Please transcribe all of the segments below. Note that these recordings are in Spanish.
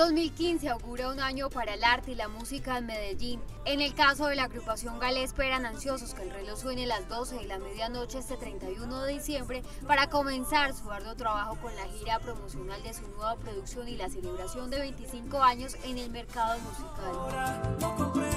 2015 augura un año para el arte y la música en Medellín. En el caso de la agrupación Galé, esperan ansiosos que el reloj suene las 12 de la medianoche este 31 de diciembre para comenzar su arduo trabajo con la gira promocional de su nueva producción y la celebración de 25 años en el mercado musical.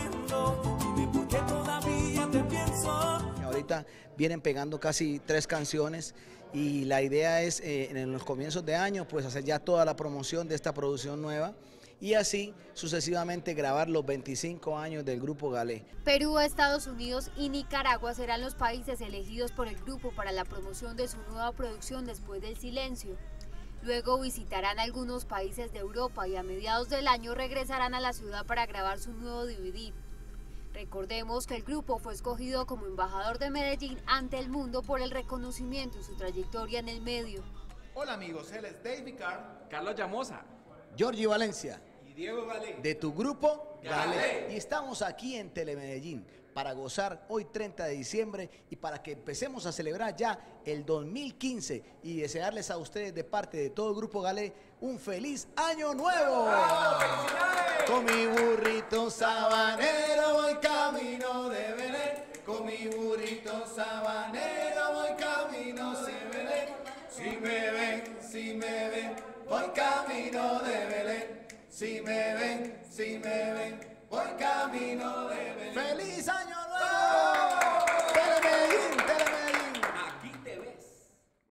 Ahorita vienen pegando casi 3 canciones y la idea es en los comienzos de año pues hacer ya toda la promoción de esta producción nueva y así sucesivamente grabar los 25 años del grupo Galé. Perú, Estados Unidos y Nicaragua serán los países elegidos por el grupo para la promoción de su nueva producción después del silencio. Luego visitarán algunos países de Europa y a mediados del año regresarán a la ciudad para grabar su nuevo DVD. Recordemos que el grupo fue escogido como embajador de Medellín ante el mundo por el reconocimiento y su trayectoria en el medio. Hola amigos, él es David Carr, Carlos Llamosa, Giorgi Valencia y Diego Galé, de tu grupo Galé. Y estamos aquí en Telemedellín para gozar hoy 30 de diciembre y para que empecemos a celebrar ya el 2015 y desearles a ustedes de parte de todo el grupo Galé un feliz año nuevo. ¡Bravo! ¡Felicidades! Con mi burrito sabanero voy camino de Belén, con mi burrito sabanero voy camino de Belén, si me ven, voy camino de Belén, si me ven, voy camino de Belén. ¡Feliz año nuevo!